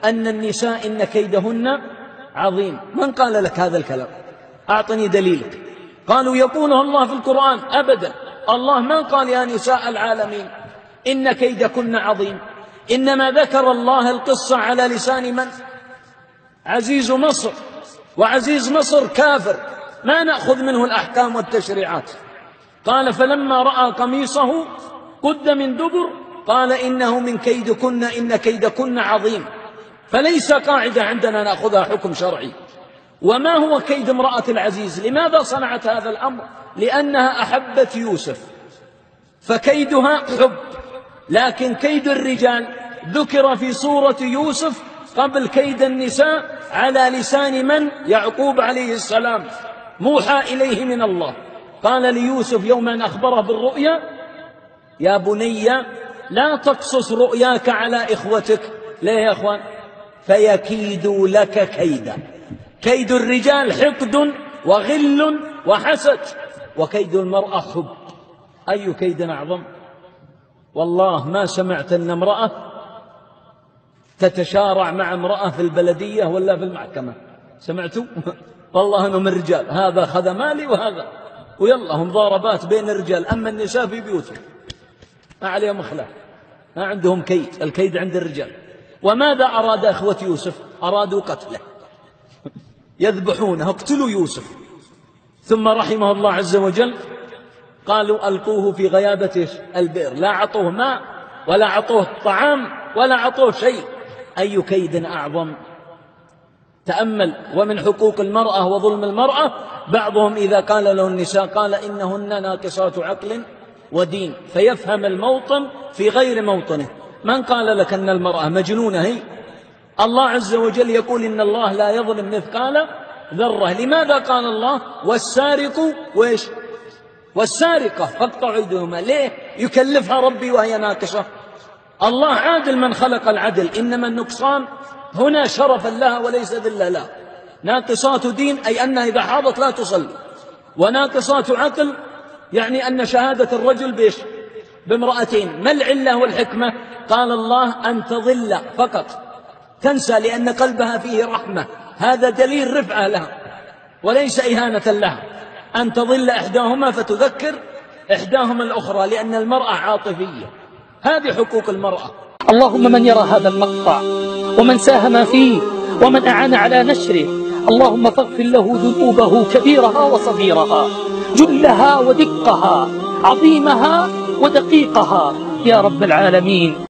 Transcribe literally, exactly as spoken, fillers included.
أن النساء إن كيدهن عظيم. من قال لك هذا الكلام؟ أعطني دليلك. قالوا يقولها الله في القرآن. أبدا، الله ما قال يا نساء العالمين إن كيدكن عظيم، إنما ذكر الله القصة على لسان من؟ عزيز مصر، وعزيز مصر كافر ما نأخذ منه الأحكام والتشريعات. قال فلما رأى قميصه قد من دبر قال إنه من كيدكن إن كيدكن عظيم. فليس قاعدة عندنا نأخذها حكم شرعي. وما هو كيد امرأة العزيز؟ لماذا صنعت هذا الأمر؟ لأنها أحبت يوسف فكيدها حب، لكن كيد الرجال ذكر في سورة يوسف قبل كيد النساء على لسان من؟ يعقوب عليه السلام، موحى إليه من الله. قال ليوسف يوم أن أخبره بالرؤيا يا بني لا تقصص رؤياك على إخوتك. ليه يا أخوان؟ فيكيدوا لك كيدا. كيد الرجال حقد وغل وحسد، وكيد المرأة حب. أي كيد أعظم؟ والله ما سمعت أن امرأة تتشارع مع امرأة في البلدية ولا في المحكمة. سمعتوا؟ والله أنهم الرجال هذا خذ مالي وهذا، ويلا هم ضاربات بين الرجال. أما النساء في بيوتهم ما عليهم أخلاق، ما عندهم كيد. الكيد عند الرجال. وماذا أراد أخوة يوسف؟ أرادوا قتله، يذبحونه، اقتلوا يوسف. ثم رحمه الله عز وجل قالوا ألقوه في غيابة البئر. لا عطوه ماء ولا عطوه طعام ولا عطوه شيء. أي كيد أعظم؟ تأمل. ومن حقوق المرأة وظلم المرأة بعضهم إذا قال له النساء قال إنهن ناقصات عقل ودين، فيفهم الموطن في غير موطنه. من قال لك أن المرأة مجنونة هي؟ الله عز وجل يقول إن الله لا يظلم مثقال ذرة. لماذا قال الله والسارق وإيش؟ والسارقة فاقطعوا أيديهما؟ ليه يكلفها ربي وهي ناقصة؟ الله عادل من خلق العدل، إنما النقصان هنا شرفا لها وليس ذلا لها. ناقصات دين أي أنها إذا حاضت لا تصلي، وناقصات عقل يعني أن شهادة الرجل بيش بامرأتين. ما العلة والحكمة؟ قال الله أن تضل فقط، تنسى لأن قلبها فيه رحمة. هذا دليل رفعة لها وليس إهانة لها. أن تضل إحداهما فتذكر إحداهما الأخرى، لأن المرأة عاطفية. هذه حقوق المرأة. اللهم من يرى هذا المقطع ومن ساهم فيه ومن أعان على نشره، اللهم فاغفر له ذنوبه كبيرها وصغيرها، جلها ودقها، عظيمها ودقيقها، يا رب العالمين.